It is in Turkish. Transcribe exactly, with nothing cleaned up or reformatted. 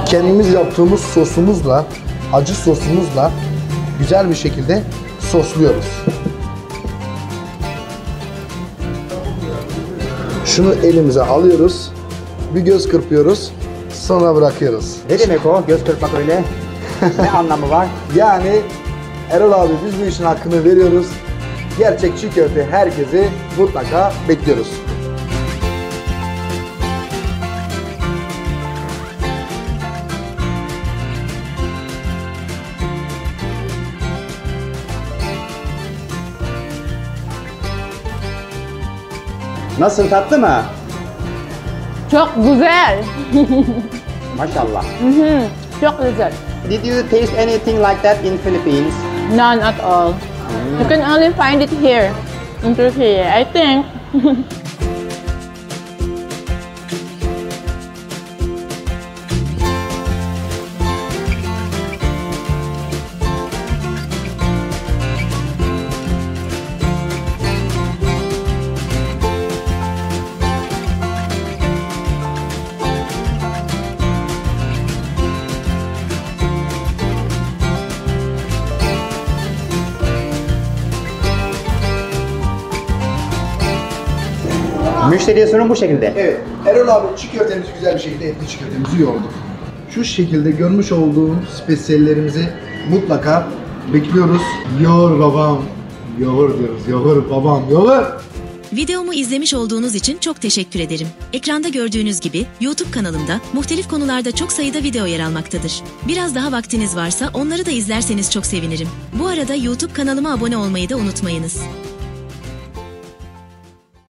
kendimiz yaptığımız sosumuzla, acı sosumuzla güzel bir şekilde sosluyoruz. Şunu elimize alıyoruz, bir göz kırpıyoruz, sonra bırakıyoruz. Ne demek o? Göz kırpmak öyle. Ne anlamı var? Yani Erol abi biz bu işin hakkını veriyoruz. Gerçek çiğ köfte herkesi mutlaka bekliyoruz. Nasıl, tatlı mı? Çok güzel. Maşallah. Mhm, çok güzel. Did you taste anything like that in Philippines? None at all. You can only find it here in Turkey, I think. Müşteriye sunum bu şekilde. Evet, Erol abi çiğ köftemizi güzel bir şekilde etli çiğ köftemizi yoğurduk. Şu şekilde görmüş olduğum spesiyellerimizi mutlaka bekliyoruz. Yoğur babam, yoğur diyoruz, yoğur babam, yoğur. Videomu izlemiş olduğunuz için çok teşekkür ederim. Ekranda gördüğünüz gibi YouTube kanalımda muhtelif konularda çok sayıda video yer almaktadır. Biraz daha vaktiniz varsa onları da izlerseniz çok sevinirim. Bu arada YouTube kanalıma abone olmayı da unutmayınız.